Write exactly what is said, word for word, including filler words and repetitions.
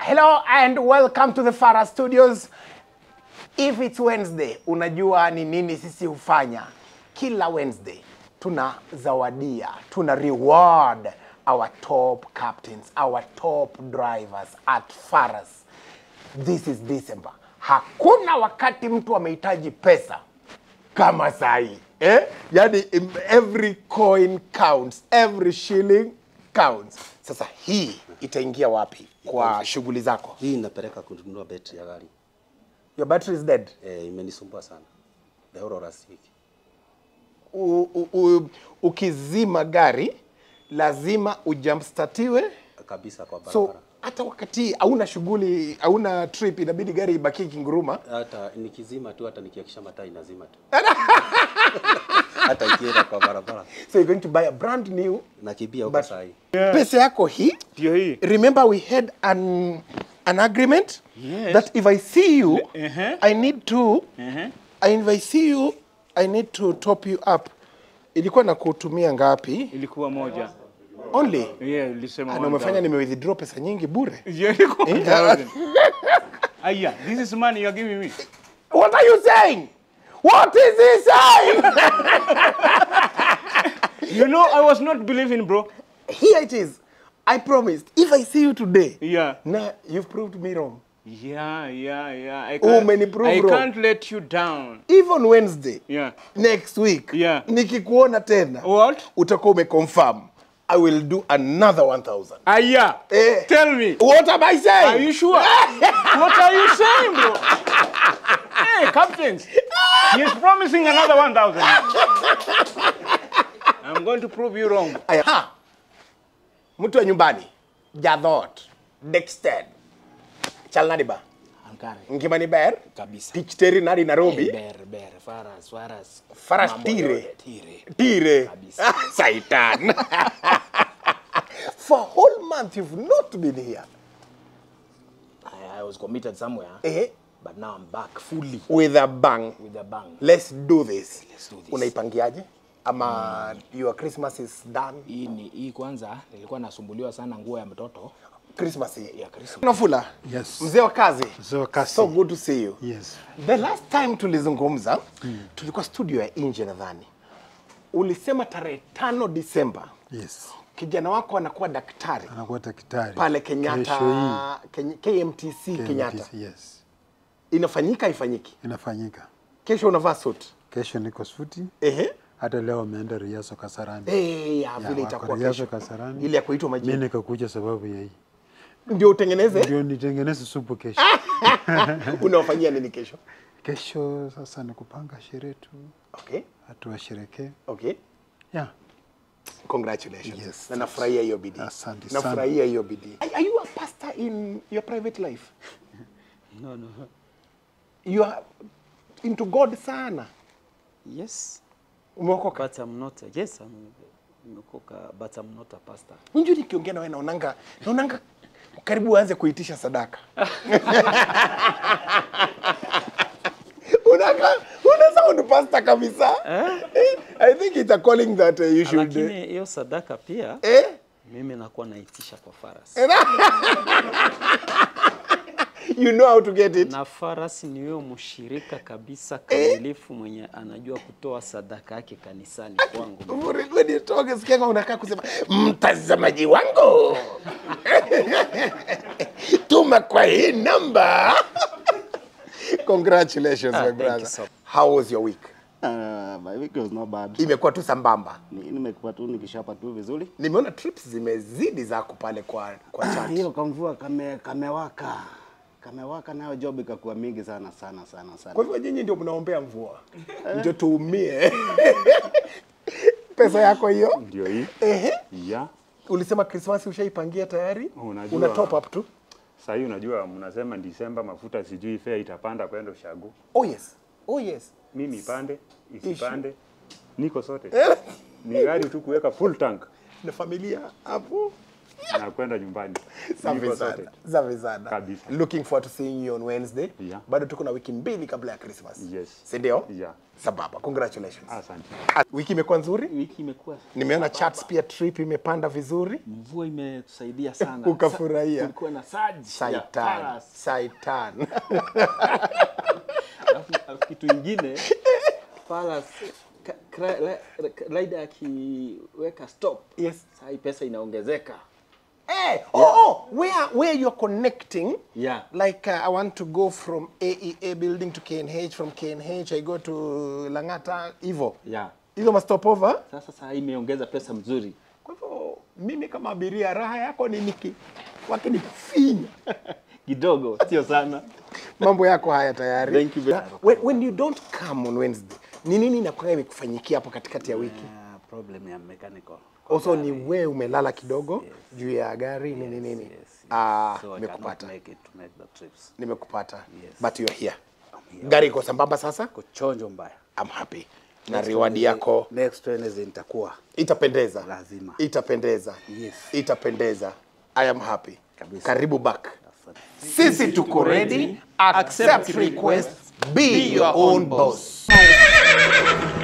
Hello and welcome to the Farah Studios. If it's Wednesday, unajua ni nini sisi hufanya? Kila Wednesday, tuna zawadia, tuna reward our top captains, our top drivers at Farah's. This is December. Hakuna wakati mtu amehitaji pesa kama sahi. Eh? Yani every coin counts, every shilling counts. Sasa hii itaingia wapi kwa shughuli zako? Hii inapeleka kununua battery ya gari. Your battery is dead? Eh, imenisumbua sana. The whole last week. U, u, u, ukizima gari lazima ujumpstartiwe kabisa kwa barabara. So hata wakati hauna shughuli, hauna trip, inabidi gari ibaki kinguruma. Hata nikizima tu, hata nikiakisha mataa inazima tu. Hata ikienda kwa barabara. So you're going to buy a brand new nakibia huko sahi. Yeah. Pesa yako hii? Ndio hii. Remember we had an an agreement, yes, that if I see you, uh-huh, I need to, uh-huh, and if I see you, I need to top you up. Ilikuwa na kutumia ngapi? Ilikuwa moja. Only? Yeah, ulisema. Na umefanya nime withdraw pesa nyingi bure. Yeah, ilikuwa. Aya, this is money you're giving me. What are you saying? What is he saying? You know, I was not believing, bro. Here it is. I promised. If I see you today, yeah, nah, you've proved me wrong. Yeah, yeah, yeah. I can't, oh, many prove I wrong. can't let you down. Even Wednesday, yeah, next week, yeah, nikikuona tena, what? Utakuwa umeconfirm. I will do another one thousand. Ah, yeah. Eh. Tell me. What am I saying? Are you sure? What are you saying, bro? Hey, captains. He's promising another one thousand. I'm going to prove you wrong. Ha. Mtu wa nyumbani. Jadot. Dexter. Chalnadiba. Ankara. Ngimani ber. Kabisa. Tichteri nari Nairobi. Ber, ber. Faras, faras. Faras tire. Tire. Tire. Kabisa. Saitan. For a whole month you've not been here. I, I was committed somewhere. Eh? But now I'm back fully. With a bang. With a bang. Let's do this. Let's do this. Unaipangiaje? Ama mm. your Christmas is done? Hii ni hii kwanza nilikuwa nasumbuliwa sana nguo ya mtoto. Christmas hii. Yeah, Christmas. Nafula. Yes. Mzee wa kazi. Mzee wa kazi. So good to see you. Yes. The last time tulizungumza, mm. tulikuwa studio ya nje nadhani. Ulisema tarehe tano Disemba. Yes. Kijana wako anakuwa daktari. Anakuwa daktari. Pale Kenyatta, K M T C Kenyatta. Yes. Inafanyika ifanyiki? Inafanyika. Kesho unavaa suit? Kesho niko suti. Ehe. Hata leo ameenda Riaso Kasarani. Eh, ya vile itakuwa Riaso Kasarani. Ile ya kuitwa majina. Mimi nikakuja sababu ya hii. Ndio utengeneze? Ndio nitengeneze supu kesho. Unafanyia nini kesho? Kesho sasa ni kupanga sherehe tu. Okay. Watu washerehekee. Okay. Yeah. Congratulations. Yes. Na nafurahia hiyo bidii. Asante sana. Nafurahia hiyo bidii. Are you a pastor in your private life? No, no. You are into God sana. Yes. Umeokoka? But I'm not. A, yes, I'm umeokoka, but I'm not a pastor. Unjui nikiongea na wewe naonanga naonanga karibu uanze kuitisha sadaka. Unaka una sound pastor kabisa. Eh? I think it's a calling that uh, you should. Lakini hiyo sadaka pia eh? Mimi nakuwa naitisha kwa Faras. You know how to get it. Na Faras ni yeye mshirika kabisa kamilifu mwenye anajua kutoa sadaka yake kanisani kwangu. When you talk sikia unakaa kusema mtazamaji wangu. Tuma kwa hii namba. Congratulations, ah, my brother. So. How was your week? Uh, my week was not bad. Imekuwa tu sambamba. Nimekuwa tu nikishapa tu vizuri. Nimeona trips zimezidi zako pale kwa kwa chat. Hiyo kamvua kame kamewaka. Kamewaka nayo job ikakuwa mingi sana sana sana sana. Kwa hivyo nyinyi ndio mnaombea mvua. Ndio tuumie. Pesa yako hiyo? Ndio hii. Ehe. Yeah. Ulisema Christmas ushaipangia tayari? Unajua, una top up tu? Sasa hii unajua mnasema Disemba mafuta sijui fare itapanda kwenda ushago. Oh yes. Oh yes. Mimi ipande, isipande. Niko sote. Ni gari tu kuweka full tank. Na familia hapo. na kwenda nyumbani. Safi Niko sana. sorted. Safi sana. Kabisa. Looking forward to seeing you on Wednesday. Yeah. Bado tuko na wiki mbili kabla ya Christmas. Yes. Si ndio? Yeah. Sababa. Congratulations. Asante. Ah, wiki imekuwa nzuri? Wiki imekuwa Nimeona charts pia trip imepanda vizuri. mvua imetusaidia sana. Ukafurahia. Kulikuwa na surge. Saitan. Saitan. Alafu kitu kingine Falas rider akiweka stop. Yes. Sasa hii pesa inaongezeka. Hey, oh, oh, where where you're connecting? Yeah. Like uh, I want to go from A E A building to K N H, from K N H I go to Langata, hivyo. Yeah. Hizo ma stopover. Sasa sasa hii imeongeza pesa mzuri. Kwa hivyo mimi kama abiria raha yako ni niki wakinifinya. Kidogo, sio sana. Mambo yako haya tayari. Thank you very much. When, when you don't come on Wednesday, ni nini inakuwa imekufanyikia hapo katikati ya wiki? Uh, problem ya mechanical. Also ni wewe umelala kidogo yes, juu ya gari nini nini. Yes, yes. Ah, So I nimekupata. cannot make it to make the trips. Nimekupata. Yes. But you're here. I'm here. Gari iko sambamba sasa? Kuchonjo mbaya. I'm happy. Na Next reward Wednesday- yako Next Wednesday nitakuwa. itapendeza. Lazima. Itapendeza. Yes. Itapendeza. I am happy. Kabisa. Karibu back. Asante. Sisi tuko ready. Accept requests. Be your own boss.